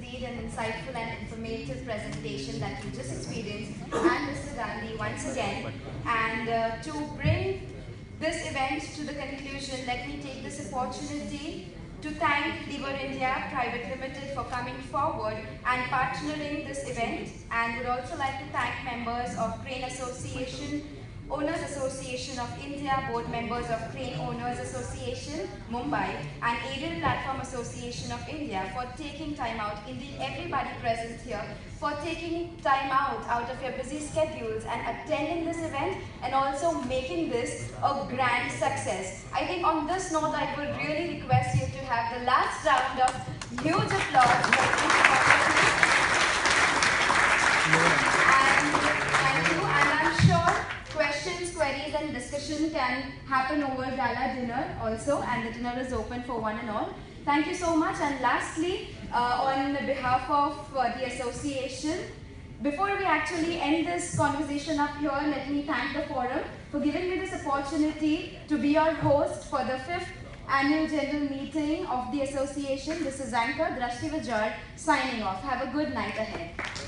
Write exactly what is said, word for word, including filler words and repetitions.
indeed an insightful and informative presentation that you just experienced, and Mister Gandhi once again. And uh, to bring this event to the conclusion, let me take this opportunity to thank Leibhher India Private Limited for coming forward and partnering this event, and would also like to thank members of Crane Association, Owners Association of India, board members of Crane Owners Association, Mumbai, and Aerial Platform Association of India for taking time out, indeed everybody present here, for taking time out out of your busy schedules and attending this event and also making this a grand success. I think on this note, I would really request you to have the last round of huge applause for each participant. And thank you, and I'm sure questions, queries and discussion can happen over gala dinner also, and the dinner is open for one and all. Thank you so much. And lastly, uh, on behalf of uh, the association, before we actually end this conversation up here, let me thank the forum for giving me this opportunity to be your host for the fifth annual general meeting of the association. This is anchor Drashti Vajar signing off. Have a good night ahead.